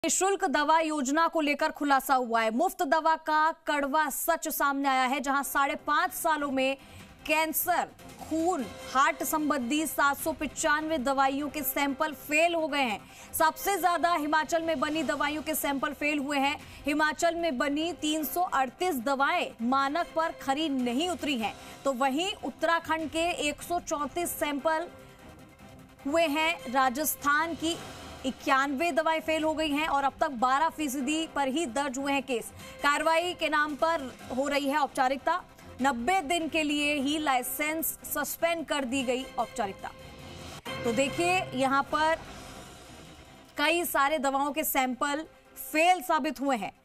निःशुल्क दवा योजना को लेकर खुलासा हुआ है। मुफ्त दवा का कड़वा सच सामने आया है, जहां 5.5 सालों में कैंसर, खून, हार्ट संबंधी 795 दवाइयों के सैंपल फेल हो गए हैं। सबसे ज्यादा हिमाचल में बनी दवाइयों के सैंपल फेल हुए हैं। हिमाचल में बनी 338 दवाएं मानक पर खरी नहीं उतरी हैं, तो वहीं उत्तराखंड के 134 सैंपल हुए हैं। राजस्थान की 91 दवाएं फेल हो गई हैं और अब तक 12% पर ही दर्ज हुए हैं केस। कार्रवाई के नाम पर हो रही है औपचारिकता। 90 दिन के लिए ही लाइसेंस सस्पेंड कर दी गई औपचारिकता। तो देखिए, यहां पर कई सारे दवाओं के सैंपल फेल साबित हुए हैं।